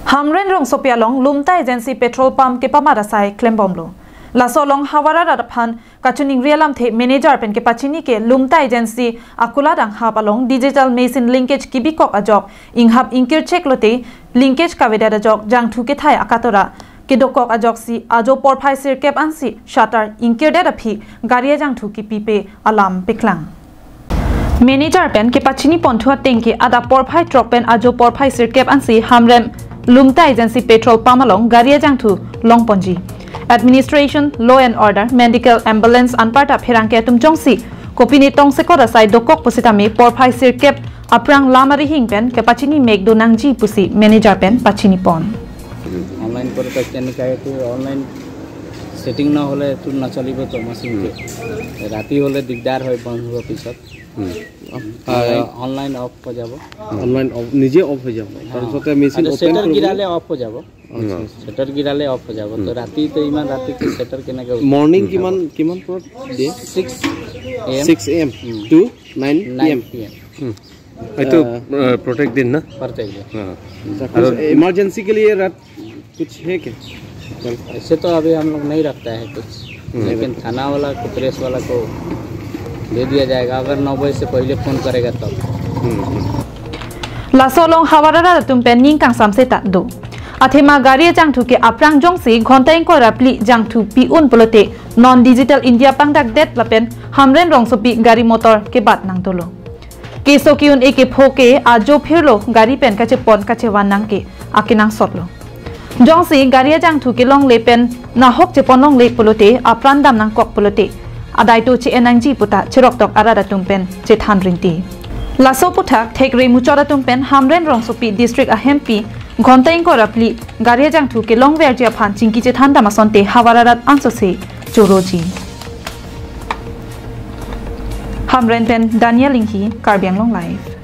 Hamren rong sopia long lumta agency petrol pump ke pamara sai claim bomlo laso long hawara radaphan kachuning realam the manager pen ke pachini ke lumta agency akula dang hapalong digital machine linkage ki bikok ajok inghap inkir check lote linkage kaveda ajok jang thu ke thai akatora ke dokok ajok si ajo porphai sir kep ansi shutter inkir da phi garia jang thu ki pipe alarm piklang manager pen ke pachini ponthua tengki ada porphai drop pen ajo porphai sir kep ansi hamrem lumta agency petrol pump along garia jang thu long ponji administration law and order medical ambulance anparta phirangke tumjongsi kopini tongse ko rasai dokok positami porphai sir kep aprang lamari hingpen ke pachini meg do nangji pusi manager pen pachini pon online করে তো technical তো online setting না হলে তো না চলিব তো মেশিনকে রাতি হলে দিগদার হয় বন্ধ হওয়ার পিছত অনলাইন অফ হয়ে যাব অনলাইন অফ নিজে অফ হয়ে যাব তারপরে মেশিন ওপেন সেটার গিরালে অফ হয়ে যাব সেটার গিরালে অফ হয়ে যাব তো রাতি তো ইমান রাতি কি সেটার কেনা কে মর্নিং কিমান পর দে 6 am to 9 pm तो प्रोटेक्ट दिन ना प्रत्येक और इमरजेंसी के लिए रात कुछ है क्या ऐसे तो अभी हम लोग नहीं रखता है कुछ लेकिन थाना वाला को प्रेस वाला को दे दिया जाएगा अगर 9 बजे से पहले फोन करेगा तब लासोलोंग हवारारा तुमपेन निंग कांग सामसे तादो अथेमा गाड़ी जांगथु के अप्रांग जोंगसी घंटाइं को रापली जांगथु पी उन पुलते नॉन डिजिटल इंडिया पांगदाक डेट लपेन हमरेन रोंगसोपी गाड़ी मोटर के बात नांगतोलो केसो की उन एके फोके आजो फिरलो गाड़ी पेन काचे पन काचे वानांग के आकिनांग सोटलो जोंगसी गाड़ी जांगथु के लोंग लेपेन नाहोक चे पन लोंग ले पुलते अप्रान दाम नांग कोक पुलते अदाइतो चे एनांजी पुता चिरोक तक आरादा तुमपेन चे थान रिंती लासो पुथाक थेकरे मुचोरा तुमपेन हमरेन रोंगसोपी डिस्ट्रिक्ट अहेमपी घंटाइं को रपली गाड़ी जांगथु के लोंग वेरजिया फान चिंकी चे थान दामासोंते हवारारात आंसोसे चोरोजी हमरेन पेन दानिया लिंकी कार्बी आंगलोंग लाइव